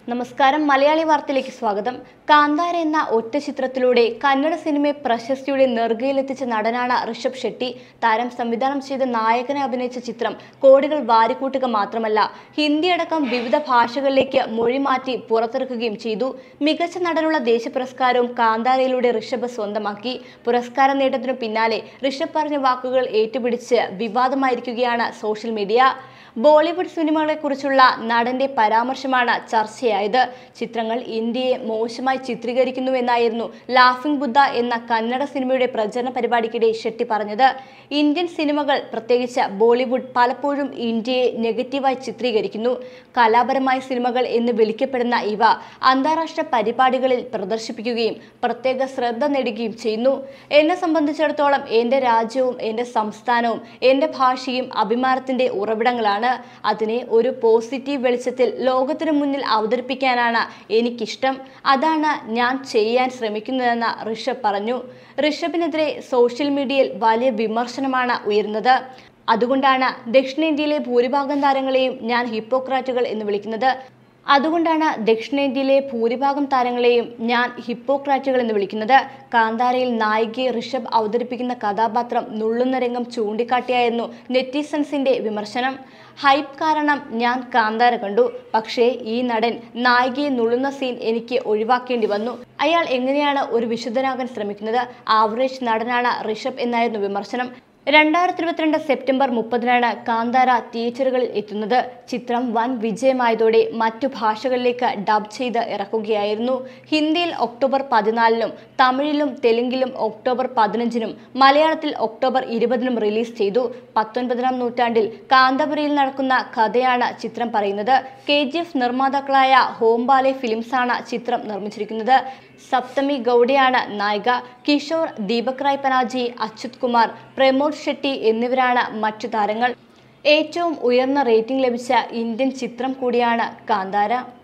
നമസ്കാരം. മലയാളി വാർത്തയിലേക്ക് സ്വാഗതം. കാന്താര എന്ന ഒറ്റ ചിത്രത്തിലൂടെ കന്നഡ സിനിമയെ പ്രശസ്തിയുടെ നെറുകയിലെത്തിച്ച നടനാണ് ഋഷഭ് ഷെട്ടി. താരം സംവിധാനം ചെയ്ത് നായകനെ അഭിനയിച്ച ചിത്രം കോടികൾ വാരിക്കൂട്ടുക മാത്രമല്ല, ഹിന്ദി അടക്കം വിവിധ ഭാഷകളിലേക്ക് മൊഴിമാറ്റി പുറത്തിറക്കുകയും ചെയ്തു. മികച്ച നടനുള്ള ദേശീയ പുരസ്കാരവും കാന്താരയിലൂടെ ഋഷഭ് സ്വന്തമാക്കി. പുരസ്കാര നേട്ടത്തിനു പിന്നാലെ ഋഷഭ് പറഞ്ഞ വാക്കുകൾ ഏറ്റുപിടിച്ച് വിവാദമായിരിക്കുകയാണ് സോഷ്യൽ മീഡിയ. ബോളിവുഡ് സിനിമകളെക്കുറിച്ചുള്ള നടന്റെ പരാമർശമാണ് ചർച്ചയായത്. ചിത്രങ്ങൾ ഇന്ത്യയെ മോശമായി ചിത്രീകരിക്കുന്നുവെന്നായിരുന്നു ലാഫിംഗ് ബുദ്ധ എന്ന കന്നഡ സിനിമയുടെ പ്രചരണ പരിപാടിക്കിടെ ഷെട്ടി പറഞ്ഞത്. ഇന്ത്യൻ സിനിമകൾ, പ്രത്യേകിച്ച് ബോളിവുഡ്, പലപ്പോഴും ഇന്ത്യയെ നെഗറ്റീവായി ചിത്രീകരിക്കുന്നു. കലാപരമായ സിനിമകൾ എന്ന് വിളിക്കപ്പെടുന്ന ഇവ അന്താരാഷ്ട്ര പരിപാടികളിൽ പ്രദർശിപ്പിക്കുകയും പ്രത്യേക ശ്രദ്ധ നേടുകയും ചെയ്യുന്നു. എന്നെ സംബന്ധിച്ചിടത്തോളം എൻ്റെ രാജ്യവും എൻ്റെ സംസ്ഥാനവും എൻ്റെ ഭാഷയും അഭിമാനത്തിൻ്റെ ഉറവിടങ്ങളാണ്. അതിനെ ഒരു പോസിറ്റീവ് വെളിച്ചത്തിൽ ലോകത്തിനു മുന്നിൽ അവതരിപ്പിക്കാനാണ് എനിക്കിഷ്ടം. അതാണ് ഞാൻ ചെയ്യാൻ ശ്രമിക്കുന്നതെന്ന് ഋഷഭ് പറഞ്ഞു. ഋഷഭിനെതിരെ സോഷ്യൽ മീഡിയയിൽ വലിയ വിമർശനമാണ് ഉയർന്നത്. അതുകൊണ്ടാണ് ദക്ഷിണേന്ത്യയിലെ ഭൂരിഭാഗം താരങ്ങളെയും ഞാൻ ഹിപ്പോക്രാറ്റുകൾ എന്ന് വിളിക്കുന്നത്. കാന്താരയിൽ നായികയെ ഋഷഭ് അവതരിപ്പിക്കുന്ന കഥാപാത്രം നുള്ളുന്ന രംഗം ചൂണ്ടിക്കാട്ടിയായിരുന്നു നെറ്റിസൺസിന്റെ വിമർശനം. ഹൈപ്പ് കാരണം ഞാൻ കാന്താര കണ്ടു, പക്ഷേ ഈ നടൻ നായികയെ നുള്ളുന്ന സീൻ എനിക്ക് ഒഴിവാക്കേണ്ടി വന്നു. അയാൾ എങ്ങനെയാണ് ഒരു വിശുദ്ധനാകാൻ ശ്രമിക്കുന്നത്? ആവറേജ് നടനാണ് ഋഷഭ് എന്നായിരുന്നു വിമർശനം. 2022 സെപ്റ്റംബർ 30-നാണ് കാന്താര തിയേറ്ററുകളിൽ എത്തുന്നത്. ചിത്രം വൻ വിജയമായതോടെ മറ്റു ഭാഷകളിലേക്ക് ഡബ് ചെയ്ത് ഇറക്കുകയായിരുന്നു. ഹിന്ദിയിൽ ഒക്ടോബർ 14-നും തമിഴിലും തെലുങ്കിലും ഒക്ടോബർ 15-നും മലയാളത്തിൽ ഒക്ടോബർ 20-നും റിലീസ് ചെയ്തു. 19-ാം നൂറ്റാണ്ടിൽ കാന്തപുരയിൽ നടക്കുന്ന കഥയാണ് ചിത്രം പറയുന്നത്. KGF നിർമ്മാതാക്കളായ ഹോംബാലെ ഫിലിംസാണ് ചിത്രം നിർമ്മിച്ചിരിക്കുന്നത്. സപ്തമി ഗൗഡയാണ് നായിക. കിഷോർ, ദീപക് റായ് പനാജി, അച്യുത് കുമാർ, പ്രമോദ് ഷെട്ടി എന്നിവരാണ് മറ്റു താരങ്ങൾ. ഏറ്റവും ഉയർന്ന റേറ്റിംഗ് ലഭിച്ച ഇന്ത്യൻ ചിത്രം കൂടിയാണ് കാന്താര.